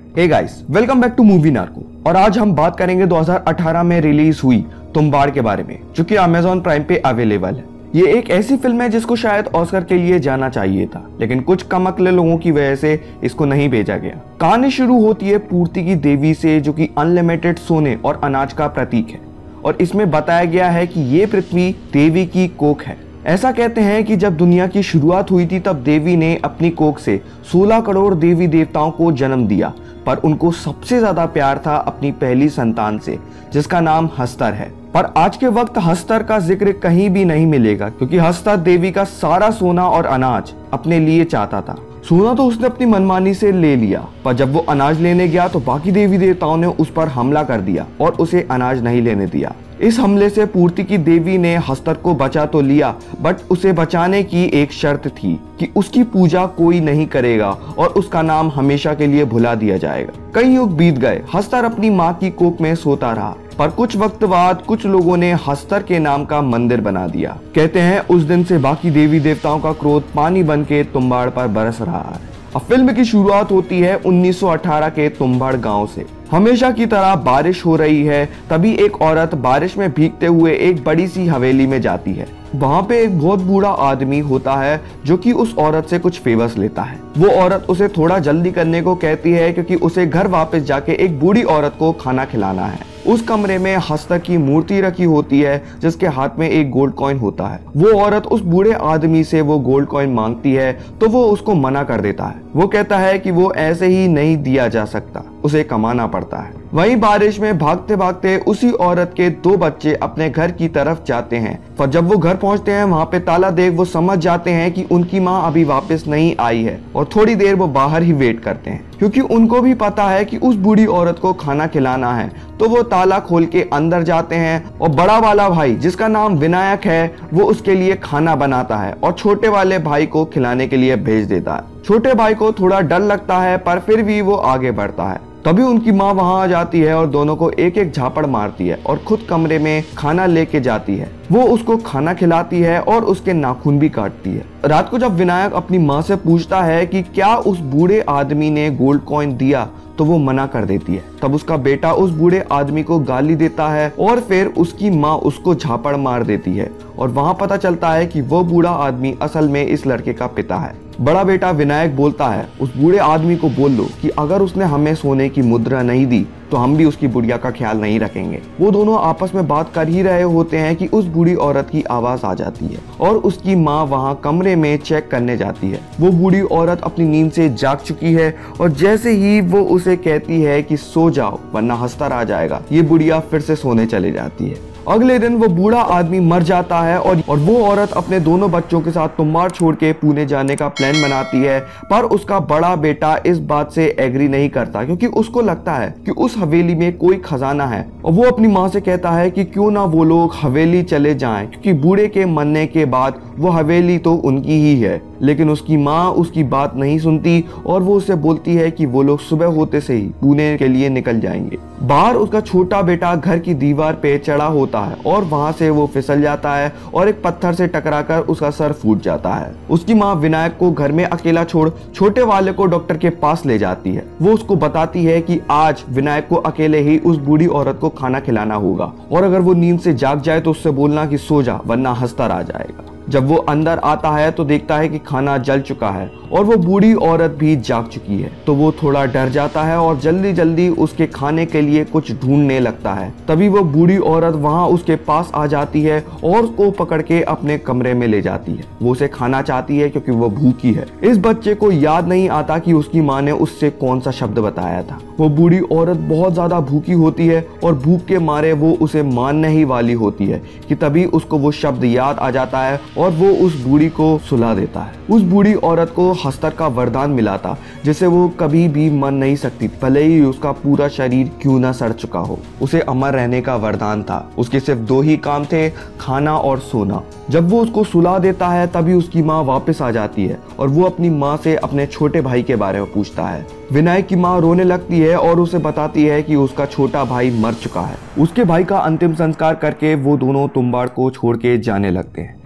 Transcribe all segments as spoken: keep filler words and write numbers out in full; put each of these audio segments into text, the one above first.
Hey guys, welcome back to movie narco. और आज हम बात करेंगे दो हज़ार अठारह में रिलीज हुई तुम्बाड़ के बारे में, जो कि अमेजॉन प्राइम पे अवेलेबल है। ये एक ऐसी फिल्म है जिसको शायद ऑस्कर के लिए जाना चाहिए था, लेकिन कुछ कमअक्ल लोगों की वजह से इसको नहीं भेजा गया। कहानी शुरू होती है पूर्ति की देवी से, जो कि अनलिमिटेड सोने और अनाज का प्रतीक है, और इसमें बताया गया है कि ये पृथ्वी देवी की कोख है। ऐसा कहते हैं कि जब दुनिया की शुरुआत हुई थी तब देवी ने अपनी कोख से सोलह करोड़ देवी देवताओं को जन्म दिया, पर उनको सबसे ज्यादा प्यार था अपनी पहली संतान से, जिसका नाम हस्तर है। पर आज के वक्त हस्तर का जिक्र कहीं भी नहीं मिलेगा, क्योंकि हस्तर देवी का सारा सोना और अनाज अपने लिए चाहता था। सोना तो उसने अपनी मनमानी से ले लिया, पर जब वो अनाज लेने गया तो बाकी देवी देवताओं ने उस पर हमला कर दिया और उसे अनाज नहीं लेने दिया। इस हमले से पूर्ति की देवी ने हस्तर को बचा तो लिया, बट उसे बचाने की एक शर्त थी कि उसकी पूजा कोई नहीं करेगा और उसका नाम हमेशा के लिए भुला दिया जाएगा। कई युग बीत गए, हस्तर अपनी माँ की कोख में सोता रहा, पर कुछ वक्त बाद कुछ लोगों ने हस्तर के नाम का मंदिर बना दिया। कहते हैं उस दिन से बाकी देवी देवताओं का क्रोध पानी बन के तुम्बाड़ पर बरस रहा है। अब फिल्म की शुरुआत होती है उन्नीस सौ अठारह के तुम्बाड़ गांव से। हमेशा की तरह बारिश हो रही है, तभी एक औरत बारिश में भीगते हुए एक बड़ी सी हवेली में जाती है। वहाँ पे एक बहुत बूढ़ा आदमी होता है जो कि उस औरत से कुछ फेवर्स लेता है। वो औरत उसे थोड़ा जल्दी करने को कहती है, क्योंकि उसे घर वापस जाके एक बूढ़ी औरत को खाना खिलाना है। उस कमरे में हस्तर की मूर्ति रखी होती है, जिसके हाथ में एक गोल्ड कॉइन होता है। वो औरत उस बूढ़े आदमी से वो गोल्ड कॉइन मांगती है, तो वो उसको मना कर देता है। वो कहता है कि वो ऐसे ही नहीं दिया जा सकता, उसे कमाना पड़ता है। वहीं बारिश में भागते भागते उसी औरत के दो बच्चे अपने घर की तरफ जाते हैं, पर जब वो घर पहुंचते हैं वहां पे ताला देख वो समझ जाते हैं कि उनकी माँ अभी वापस नहीं आई है, और थोड़ी देर वो बाहर ही वेट करते हैं, क्योंकि उनको भी पता है कि उस बूढ़ी औरत को खाना खिलाना है। तो वो ताला खोल के अंदर जाते हैं, और बड़ा वाला भाई जिसका नाम विनायक है वो उसके लिए खाना बनाता है और छोटे वाले भाई को खिलाने के लिए भेज देता है। छोटे भाई को थोड़ा डर लगता है, पर फिर भी वो आगे बढ़ता है। तभी उनकी माँ वहां आ जाती है और दोनों को एक एक झापड़ मारती है और खुद कमरे में खाना लेके जाती है। वो उसको खाना खिलाती है और उसके नाखून भी काटती है। रात को जब विनायक अपनी माँ से पूछता है कि क्या उस बूढ़े आदमी ने गोल्ड कॉइन दिया, तो वो मना कर देती है। तब उसका बेटा उस बूढ़े आदमी को गाली देता है और फिर उसकी माँ उसको झापड़ मार देती है, और वहां पता चलता है कि वो बूढ़ा आदमी असल में इस लड़के का पिता है। बड़ा बेटा विनायक बोलता है उस बूढ़े आदमी को बोल दो कि अगर उसने हमें सोने की मुद्रा नहीं दी तो हम भी उसकी बुढ़िया का ख्याल नहीं रखेंगे। वो दोनों आपस में बात कर ही रहे होते हैं कि उस बूढ़ी औरत की आवाज आ जाती है और उसकी माँ वहाँ कमरे में चेक करने जाती है। वो बूढ़ी औरत अपनी नींद से जाग चुकी है, और जैसे ही वो उसे कहती है कि सो जाओ वरना हस्तर आ जाएगा, ये बुढ़िया फिर से सोने चली जाती है। अगले दिन वो बूढ़ा आदमी मर जाता है, और और वो औरत अपने दोनों बच्चों के साथ तुम्बाड़ छोड़ के पुणे जाने का प्लान बनाती है। पर उसका बड़ा बेटा इस बात से एग्री नहीं करता, क्योंकि उसको लगता है कि उस हवेली में कोई खजाना है, और वो अपनी माँ से कहता है कि क्यों ना वो लोग हवेली चले जाएं, क्योंकि बूढ़े के मरने के बाद वो हवेली तो उनकी ही है। लेकिन उसकी माँ उसकी बात नहीं सुनती और वो उसे बोलती है कि वो लोग सुबह होते से ही पुणे के लिए निकल जाएंगे। बाहर उसका छोटा बेटा घर की दीवार पे चढ़ा होता है और वहां से वो फिसल जाता है और एक पत्थर से टकराकर उसका सर फूट जाता है। उसकी माँ विनायक को घर में अकेला छोड़ छोटे वाले को डॉक्टर के पास ले जाती है। वो उसको बताती है कि आज विनायक को अकेले ही उस बूढ़ी औरत को खाना खिलाना होगा, और अगर वो नींद से जाग जाए तो उससे बोलना कि सो जा वरना हस्तर आ जाएगा। जब वो अंदर आता है तो देखता है कि खाना जल चुका है और वो बूढ़ी औरत भी जाग चुकी है, तो वो थोड़ा डर जाता है और जल्दी जल्दी उसके खाने के लिए कुछ ढूंढने लगता है। तभी वो बूढ़ी औरत वहां उसके पास आ जाती है और उसको पकड़ के अपने कमरे में ले जाती है। वो उसे खाना चाहती है क्योंकि वो भूखी है। इस बच्चे को याद नहीं आता कि उसकी माँ ने उससे कौन सा शब्द बताया था। वो बूढ़ी औरत बहुत ज्यादा भूखी होती है और भूख के मारे वो उसे मारने ही वाली होती है कि तभी उसको वो शब्द याद आ जाता है और वो उस बूढ़ी को सुला देता है। उस बूढ़ी औरत को हस्तर का वरदान मिला था, जिसे वो कभी भी मर नहीं सकती, भले ही उसका पूरा शरीर क्यों ना सड़ चुका हो। उसे अमर रहने का वरदान था। उसके सिर्फ दो ही काम थे, खाना और सोना। जब वो उसको सुला देता है तभी उसकी माँ वापस आ जाती है और वो अपनी माँ से अपने छोटे भाई के बारे में पूछता है। विनायक की माँ रोने लगती है और उसे बताती है कि उसका छोटा भाई मर चुका है। उसके भाई का अंतिम संस्कार करके वो दोनों तुम्बाड़ को छोड़ के जाने लगते हैं, लेकिन बिना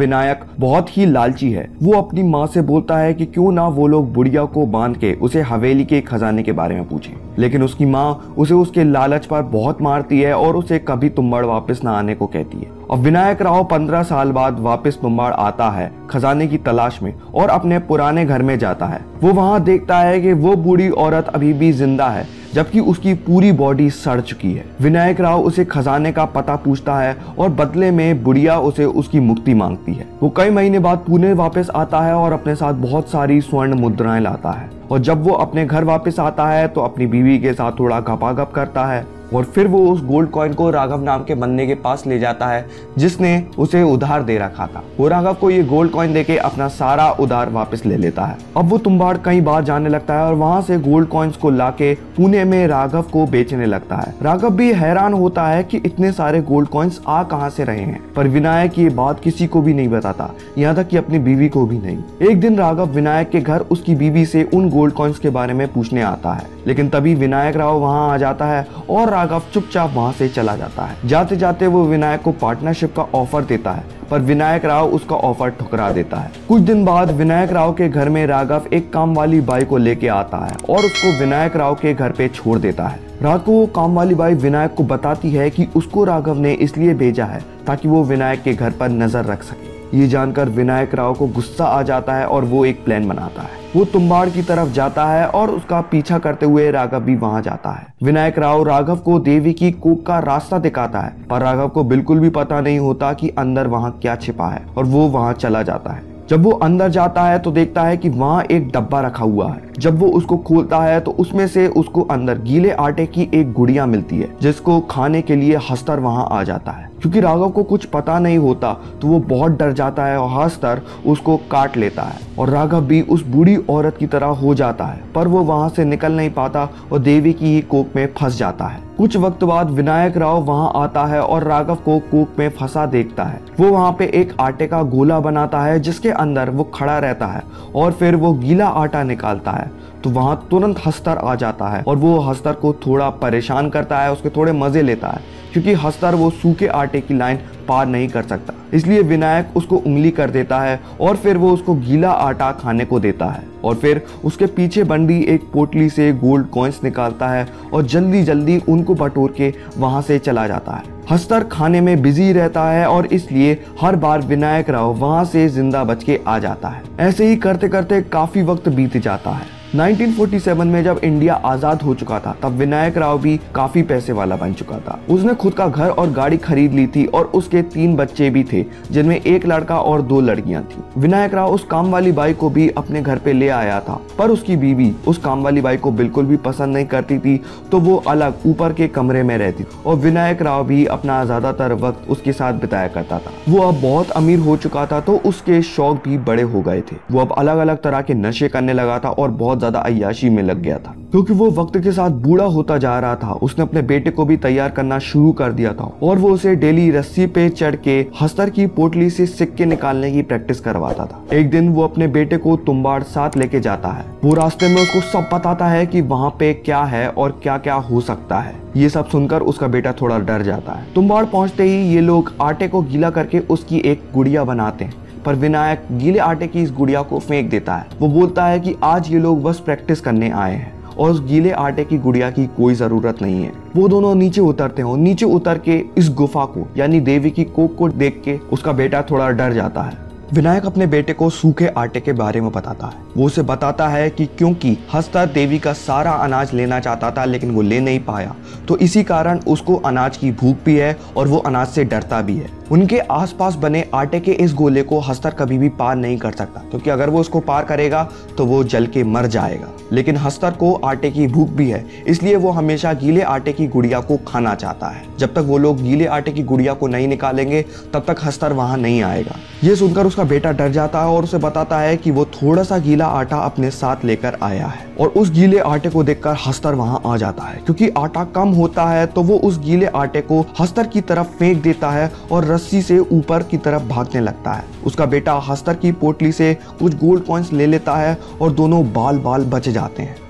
विनायक बहुत ही लालची है। वो अपनी माँ से बोलता है कि क्यों ना वो लोग बुढ़िया को बांध के उसे हवेली के खजाने के बारे में पूछे, लेकिन उसकी माँ उसे उसके लालच पर बहुत मारती है और उसे कभी तुम्बाड़ वापस ना आने को कहती है। और विनायक राव पंद्रह साल बाद वापस तुम्बाड़ आता है खजाने की तलाश में और अपने पुराने घर में जाता है। वो वहाँ देखता है कि वो बूढ़ी औरत अभी भी जिंदा है, जबकि उसकी पूरी बॉडी सड़ चुकी है। विनायक राव उसे खजाने का पता पूछता है और बदले में बुढ़िया उसे उसकी मुक्ति मांगती है। वो कई महीने बाद पुणे वापस आता है और अपने साथ बहुत सारी स्वर्ण मुद्राएं लाता है। और जब वो अपने घर वापस आता है तो अपनी बीवी के साथ थोड़ा गपागप करता है और फिर वो उस गोल्ड कॉइन को राघव नाम के बंदे के पास ले जाता है जिसने उसे उधार दे रखा था। वो राघव को ये गोल्ड कॉइन देके अपना सारा उधार वापस ले लेता है। अब वो तुम्बाड़ कई बार जाने लगता है और वहां से गोल्ड कॉइन्स को लाके पुणे में राघव को बेचने लगता है। राघव भी हैरान होता है कि इतने सारे गोल्ड कॉइन्स आ कहां से रहे हैं, पर विनायक ये बात किसी को भी नहीं बताता, यहाँ तक कि अपनी बीवी को भी नहीं। एक दिन राघव विनायक के घर उसकी बीवी से उन गोल्ड कॉइन्स के बारे में पूछने आता है, लेकिन तभी विनायक राव वहां आ जाता है और राघव चुपचाप वहां से चला जाता है। जाते जाते वो विनायक को पार्टनरशिप का ऑफर देता है, पर विनायक राव उसका ऑफर ठुकरा देता है। कुछ दिन बाद विनायक राव के घर में राघव एक काम वाली बाई को लेके आता है और उसको विनायक राव के घर पे छोड़ देता है। रात को वो काम वाली बाई विनायक को बताती है कि उसको राघव ने इसलिए भेजा है ताकि वो विनायक के घर पर नजर रख सके। ये जानकर विनायक राव को गुस्सा आ जाता है और वो एक प्लान बनाता है। वो तुम्बाड़ की तरफ जाता है और उसका पीछा करते हुए राघव भी वहां जाता है। विनायक राव राघव को देवी की कोख का रास्ता दिखाता है, पर राघव को बिल्कुल भी पता नहीं होता कि अंदर वहां क्या छिपा है और वो वहां चला जाता है। जब वो अंदर जाता है तो देखता है कि वहाँ एक डब्बा रखा हुआ है। जब वो उसको खोलता है तो उसमें से उसको अंदर गीले आटे की एक गुड़िया मिलती है, जिसको खाने के लिए हस्तर वहाँ आ जाता है। क्योंकि राघव को कुछ पता नहीं होता तो वो बहुत डर जाता है और हस्तर उसको काट लेता है और राघव भी उस बूढ़ी औरत की तरह हो जाता है, पर वो वहाँ से निकल नहीं पाता और देवी की ही कोख में फंस जाता है। कुछ वक्त बाद विनायक राव वहाँ आता है और राघव को कोख में फंसा देखता है। वो वहाँ पे एक आटे का गोला बनाता है जिसके अंदर वो खड़ा रहता है और फिर वो गीला आटा निकालता है तो वहाँ तुरंत हस्तर आ जाता है और वो हस्तर को थोड़ा परेशान करता है, उसके थोड़े मजे लेता है, क्योंकि हस्तर वो सूखे आटे की लाइन पार नहीं कर सकता। इसलिए विनायक उसको उंगली कर देता है और फिर वो उसको गीला आटा खाने को देता है और फिर उसके पीछे बंदी एक पोटली से गोल्ड कॉइन्स निकालता है और जल्दी जल्दी उनको बटोर के वहां से चला जाता है। हस्तर खाने में बिजी रहता है और इसलिए हर बार विनायक राव वहां से जिंदा बच के आ जाता है। ऐसे ही करते करते काफी वक्त बीत जाता है। उन्नीस सौ सैंतालीस में जब इंडिया आजाद हो चुका था तब विनायक राव भी काफी पैसे वाला बन चुका था। उसने खुद का घर और गाड़ी खरीद ली थी और उसके तीन बच्चे भी थे, जिनमें एक लड़का और दो लड़कियां थी। विनायक राव उस काम वाली बाई को भी अपने घर पे ले आया था, पर उसकी बीवी उस काम वाली बाई को बिल्कुल भी पसंद नहीं करती थी, तो वो अलग ऊपर के कमरे में रहती और विनायक राव भी अपना ज्यादातर वक्त उसके साथ बिताया करता था। वो अब बहुत अमीर हो चुका था तो उसके शौक भी बड़े हो गए थे। वो अब अलग अलग तरह के नशे करने लगा था और बहुत ज्यादा अय्याशी में लग गया था। क्योंकि वो वक्त के साथ बूढ़ा होता जा रहा था, उसने अपने बेटे को भी तैयार करना शुरू कर दिया था और वो उसे डेली रस्सी पे चढ़ के हस्तर की पोटली से सिक्के निकालने की प्रैक्टिस करवाता था। एक दिन वो अपने बेटे को तुम्बाड़ साथ लेके जाता है। वो रास्ते में उसको सब बताता है कि वहाँ पे क्या है और क्या क्या हो सकता है। ये सब सुनकर उसका बेटा थोड़ा डर जाता है। तुम्बाड़ पहुंचते ही ये लोग आटे को गीला करके उसकी एक गुड़िया बनाते हैं, पर विनायक गीले आटे की इस गुड़िया को फेंक देता है। वो बोलता है कि आज ये लोग बस प्रैक्टिस करने आए हैं और उस गीले आटे की गुड़िया की कोई जरूरत नहीं है। वो दोनों नीचे उतरते हैं और नीचे उतर के इस गुफा को यानी देवी की कोख को देख के उसका बेटा थोड़ा डर जाता है। विनायक अपने बेटे को सूखे आटे के बारे में बताता है। वो उसे बताता है कि क्योंकि हस्तर देवी का सारा अनाज लेना चाहता था लेकिन वो ले नहीं पाया, तो इसी कारण उसको अनाज की भूख भी है और वो अनाज से डरता भी है। उनके आसपास बने आटे के इस गोले को हस्तर कभी भी पार नहीं कर सकता, क्योंकि अगर वो उसको पार करेगा तो वो जल के मर जाएगा। लेकिन हस्तर को आटे की भूख भी है, इसलिए वो हमेशा गीले आटे की गुड़िया को खाना चाहता है। जब तक वो लोग गीले आटे की गुड़िया को नहीं निकालेंगे तब तक हस्तर वहां नहीं आएगा। ये सुनकर उसका बेटा डर जाता है और उसे बताता है कि वो थोड़ा सा गीला आटा अपने साथ लेकर आया है और उस गीले आटे को देखकर हस्तर वहां आ जाता है। क्योंकि आटा कम होता है तो वो उस गीले आटे को हस्तर की तरफ फेंक देता है और रस्सी से ऊपर की तरफ भागने लगता है। उसका बेटा हस्तर की पोटली से कुछ गोल्ड कॉइन्स ले लेता है और दोनों बाल बाल बच जाते हैं।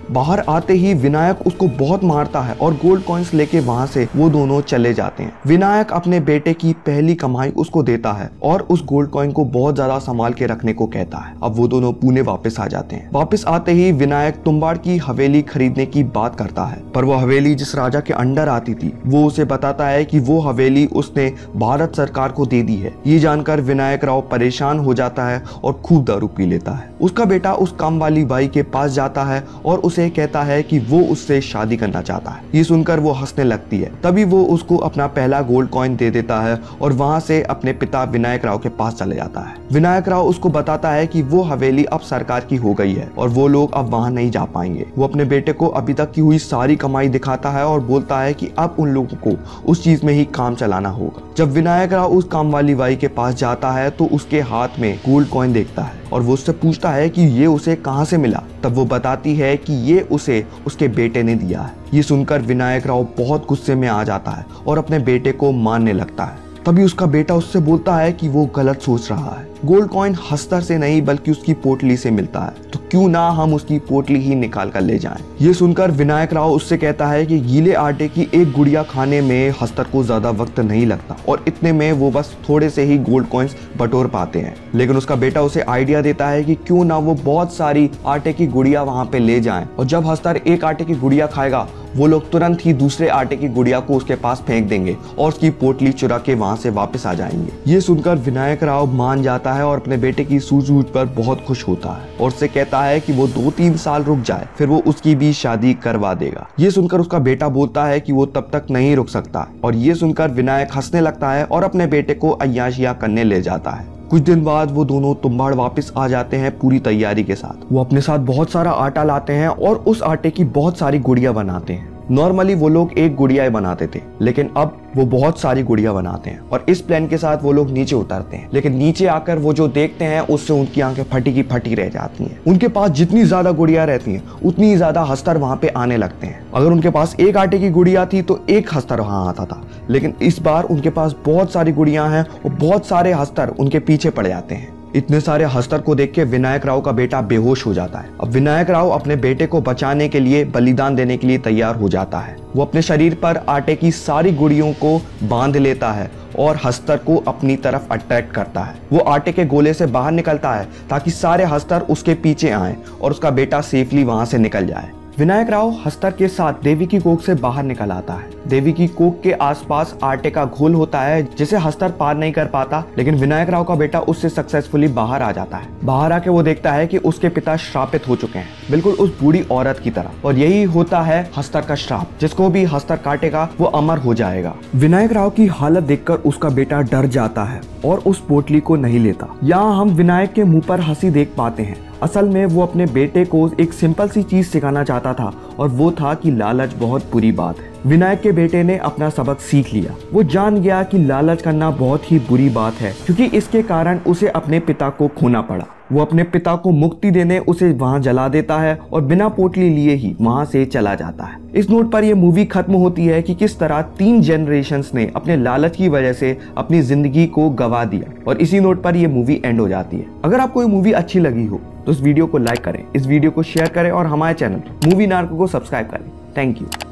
बाहर आते ही विनायक उसको बहुत मारता है और गोल्ड कॉइन्स लेके वहां से वो दोनों चले जाते हैं। विनायक अपने बेटे की पहली कमाई उसको देता है और उस गोल्ड कॉइन को बहुत ज्यादा संभाल के रखने को कहता है। अब वो दोनों पुणे वापस आ जाते हैं। वापस आते ही विनायक तुम्बाड़ की हवेली खरीदने की बात करता है, पर वो हवेली जिस राजा के अंडर आती थी वो उसे बताता है कि वो हवेली उसने भारत सरकार को दे दी है। ये जानकर विनायक राव परेशान हो जाता है और खूब दारू पी लेता है। उसका बेटा उस काम वाली बाई के पास जाता है और उसे कहता है कि वो उससे शादी करना चाहता है। ये सुनकर वो हंसने लगती है। तभी वो उसको अपना पहला गोल्ड कॉइन दे देता है और वहां से अपने पिता विनायक राव के पास चले जाता है। विनायक राव उसको बताता है कि वो हवेली अब सरकार की हो गई है और वो लोग अब वहां नहीं जा पाएंगे। वो अपने बेटे को अभी तक की हुई सारी कमाई दिखाता है और बोलता है कि अब उन लोगों को उस चीज में ही काम चलाना होगा। जब विनायक राव उस काम वाली बाई के पास जाता है तो उसके हाथ में गोल्ड कॉइन देखता है और वो उससे पूछता है कि ये उसे कहां से मिला। तब वो बताती है कि ये उसे उसके बेटे ने दिया है। ये सुनकर विनायक राव बहुत गुस्से में आ जाता है और अपने बेटे को मारने लगता है। तभी उसका बेटा उससे बोलता है कि वो गलत सोच रहा है। गोल्ड कॉइन हस्तर से नहीं बल्कि उसकी पोटली से मिलता है, तो क्यों ना हम उसकी पोटली ही निकाल कर ले जाएं। ये सुनकर विनायक राव उससे कहता है कि गीले आटे की एक गुड़िया खाने में हस्तर को ज्यादा वक्त नहीं लगता और इतने में वो बस थोड़े से ही गोल्ड कॉइन्स बटोर पाते हैं। लेकिन उसका बेटा उसे आइडिया देता है कि क्यों ना वो बहुत सारी आटे की गुड़िया वहां पे ले जाएं और जब हस्तर एक आटे की गुड़िया खाएगा वो लोग तुरंत ही दूसरे आटे की गुड़िया को उसके पास फेंक देंगे और उसकी पोटली चुरा के वहां से वापस आ जाएंगे। ये सुनकर विनायक राव मान जाता है और अपने बेटे की सूझबूझ पर बहुत खुश होता है और उससे कहता है कि वो दो तीन साल रुक जाए, फिर वो उसकी भी शादी करवा देगा। ये सुनकर उसका बेटा बोलता है कि वो तब तक नहीं रुक सकता और ये सुनकर विनायक हंसने लगता है और अपने बेटे को अय्याशियां करने ले जाता है। कुछ दिन बाद वो दोनों तुम्बाड़ वापस आ जाते हैं पूरी तैयारी के साथ। वो अपने साथ बहुत सारा आटा लाते हैं और उस आटे की बहुत सारी गुड़िया बनाते हैं। नॉर्मली वो लोग एक गुड़िया बनाते थे, लेकिन अब वो बहुत सारी गुड़िया बनाते हैं और इस प्लान के साथ वो लोग नीचे उतरते हैं। लेकिन नीचे आकर वो जो देखते हैं उससे उनकी आंखें फटी की फटी रह जाती हैं। उनके पास जितनी ज्यादा गुड़िया रहती हैं उतनी ज्यादा हस्तर वहां पे आने लगते हैं। अगर उनके पास एक आटे की गुड़िया थी तो एक हस्तर वहां आता था, लेकिन इस बार उनके पास बहुत सारी गुड़िया हैं और बहुत सारे हस्तर उनके पीछे पड़ जाते हैं। इतने सारे हस्तर को देख के विनायक राव का बेटा बेहोश हो जाता है। अब विनायक राव अपने बेटे को बचाने के लिए बलिदान देने के लिए तैयार हो जाता है। वो अपने शरीर पर आटे की सारी गुड़ियों को बांध लेता है और हस्तर को अपनी तरफ अट्रैक्ट करता है। वो आटे के गोले से बाहर निकलता है ताकि सारे हस्तर उसके पीछे आए और उसका बेटा सेफली वहां से निकल जाए। विनायक राव हस्तर के साथ देवी की कोख से बाहर निकल आता है। देवी की कोख के आसपास आटे का घोल होता है जिसे हस्तर पार नहीं कर पाता, लेकिन विनायक राव का बेटा उससे सक्सेसफुली बाहर आ जाता है। बाहर आके वो देखता है कि उसके पिता श्रापित हो चुके हैं, बिल्कुल उस बूढ़ी औरत की तरह, और यही होता है हस्तर का श्राप। जिसको भी हस्तर काटेगा वो अमर हो जाएगा। विनायक राव की हालत देखकर उसका बेटा डर जाता है और उस पोटली को नहीं लेता। यहाँ हम विनायक के मुंह पर हंसी देख पाते हैं। असल में वो अपने बेटे को एक सिंपल सी चीज सिखाना चाहता था और वो था कि लालच बहुत बुरी बात है। विनायक के बेटे ने अपना सबक सीख लिया। वो जान गया कि लालच करना बहुत ही बुरी बात है, क्योंकि इसके कारण उसे अपने पिता को खोना पड़ा। वो अपने पिता को मुक्ति देने उसे वहां जला देता है और बिना पोटली लिए ही वहां से चला जाता है। इस नोट पर यह मूवी खत्म होती है कि किस तरह तीन जनरेशंस ने अपने लालच की वजह से अपनी जिंदगी को गवा दिया, और इसी नोट पर यह मूवी एंड हो जाती है। अगर आपको ये मूवी अच्छी लगी हो तो इस वीडियो को लाइक करें, इस वीडियो को शेयर करें और हमारे चैनल मूवी नार्को को सब्सक्राइब करें। Thank you.